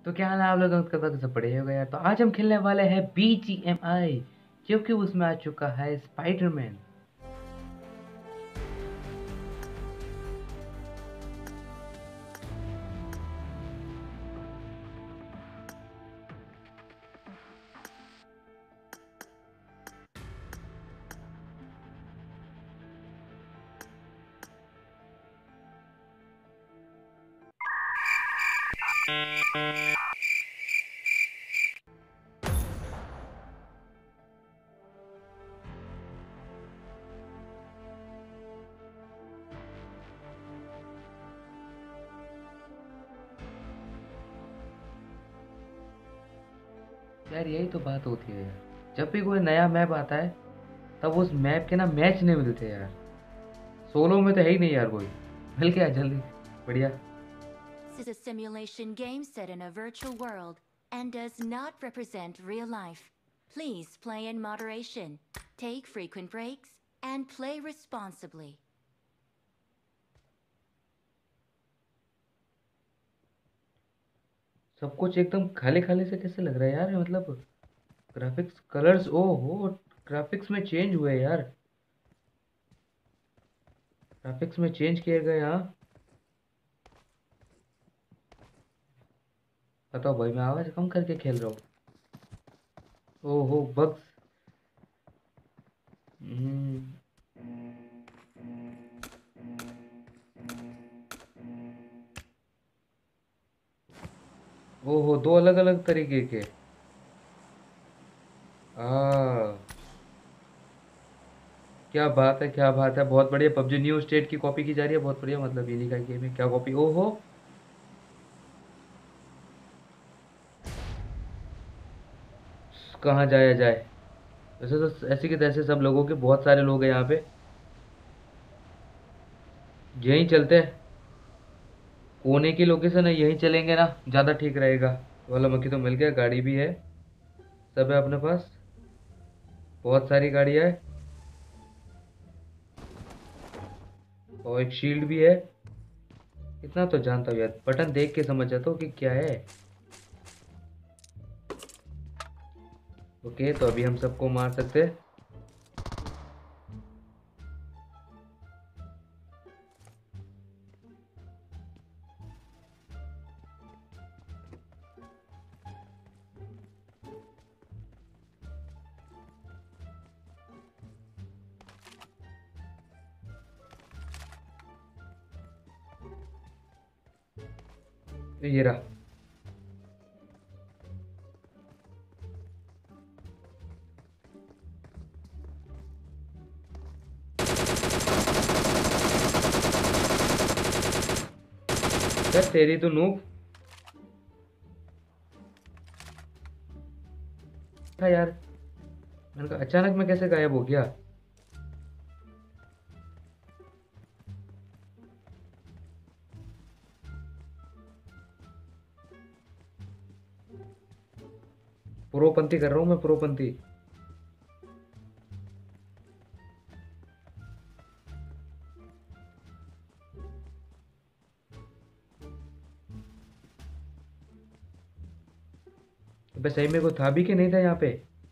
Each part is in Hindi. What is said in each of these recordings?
तो क्या हाल है आप लोगों का? सब बढ़िया होगा यार। तो आज हम खेलने वाले हैं BGMI, क्योंकि उसमें आ चुका है स्पाइडरमैन। यार यही तो बात होती है यार, जब भी कोई नया मैप आता है तब उस मैप के ना मैच नहीं मिलते यार। सोलो में तो है ही नहीं यार कोई। मिल गया जल्दी, बढ़िया। This is a simulation game set in a virtual world and does not represent real life. Please play in moderation, take frequent breaks, and play responsibly. सब कुछ एकदम खाली खाली से कैसे लग रहा है यार, मतलब ग्राफिक्स कलर्स, ओ हो, ग्राफिक्स में चेंज हुए यार। ग्राफिक्स में चेंज किए गए, हाँ। बताओ भाई, मैं आवाज कम करके खेल रहा हूँ। ओहो, बग्स। हम्म। ओहो, दो अलग अलग तरीके के। आ, क्या बात है, क्या बात है, बहुत बढ़िया। पबजी न्यू स्टेट की कॉपी की जा रही है, बहुत बढ़िया। मतलब इन्हीं का गेम है, क्या कॉपी, ओहो। कहाँ जाया जाए? वैसे तो ऐसे के तैसे सब लोगों के, बहुत सारे लोग हैं यहाँ पे। यहीं चलते हैं। कोने की लोकेशन है, यहीं चलेंगे ना, ज़्यादा ठीक रहेगा। वाला मक्खी तो मिल गया, गाड़ी भी है, सब है अपने पास। बहुत सारी गाड़ियाँ है, और एक शील्ड भी है। इतना तो जानता हूँ यार, बटन देख के समझ जाता हूँ कि क्या है। ओके, तो अभी हम सबको मार सकते हैं। ये रहा। यार तेरी तो नूब था यार। मैंने कहा अचानक में कैसे गायब हो गया। प्रोपंथी कर रहा हूँ मैं, प्रोपंथी। अबे सही में कोई था भी कि नहीं था यहाँ पे?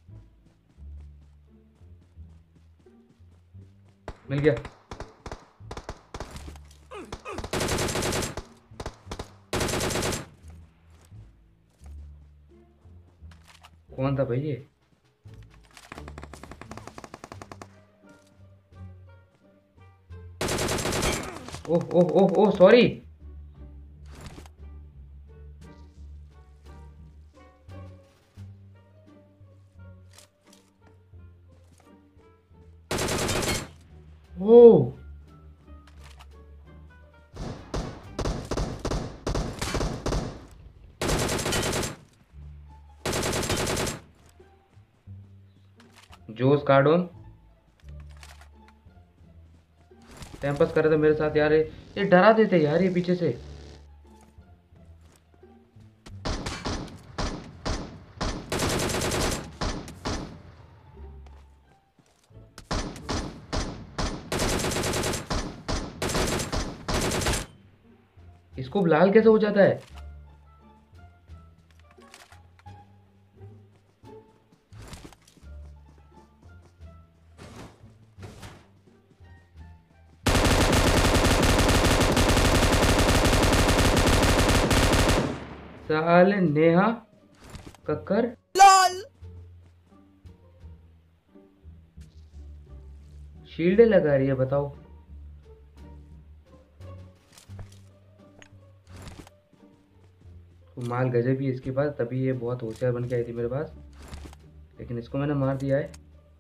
मिल गया। कौन था भाई ये? Oh oh oh oh, sorry. Oh, Jose Cardone time pass कर रहे थे मेरे साथ यार। ये डरा देते यार, ये पीछे से। इसको लाल कैसे हो जाता है? साले नेहा कक्कर शील्ड लगा रही है, बताओ। तो माल गजब ही है इसके पास, तभी ये बहुत होशियार बन के आई थी मेरे पास। लेकिन इसको मैंने मार दिया है।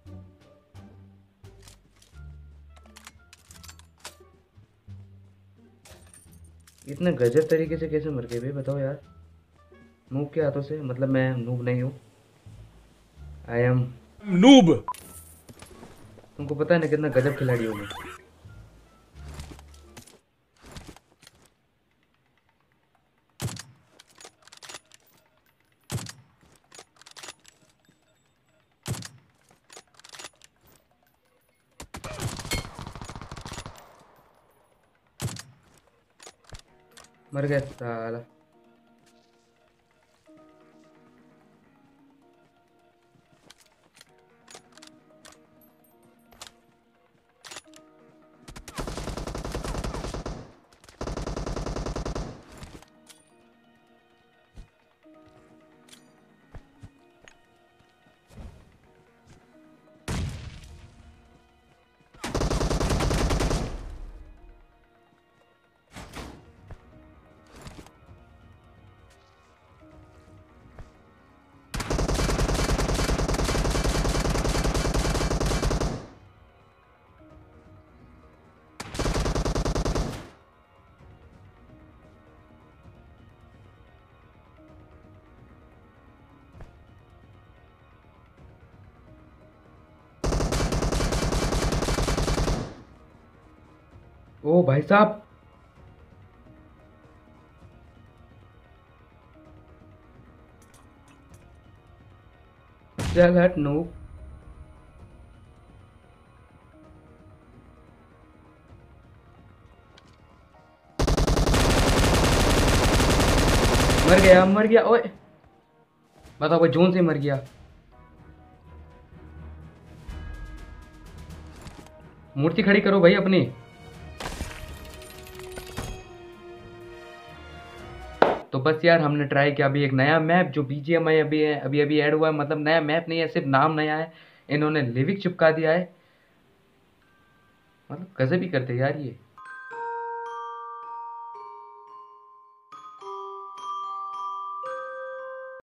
इतना गजब तरीके से कैसे मर गए भाई, बताओ यार। नूब के हाथों से, मतलब मैं नूब नहीं हूँ, आई एम नूब। तुमको पता है ना कितना गजब खिलाड़ी हूँ मैं। मर गया साला। ओ भाई साहब, चल हट नूब। मर गया, मर गया, ओए बताओ, भाई जोन से मर गया। मूर्ति खड़ी करो भाई अपनी। तो बस यार, हमने ट्राई किया अभी एक नया मैप जो BGMI अभी है, अभी अभी ऐड हुआ है, मतलब नया मैप नहीं है, सिर्फ नाम नया है। इन्होंने लिविक चिपका दिया है। मतलब गजब ही करते यार ये।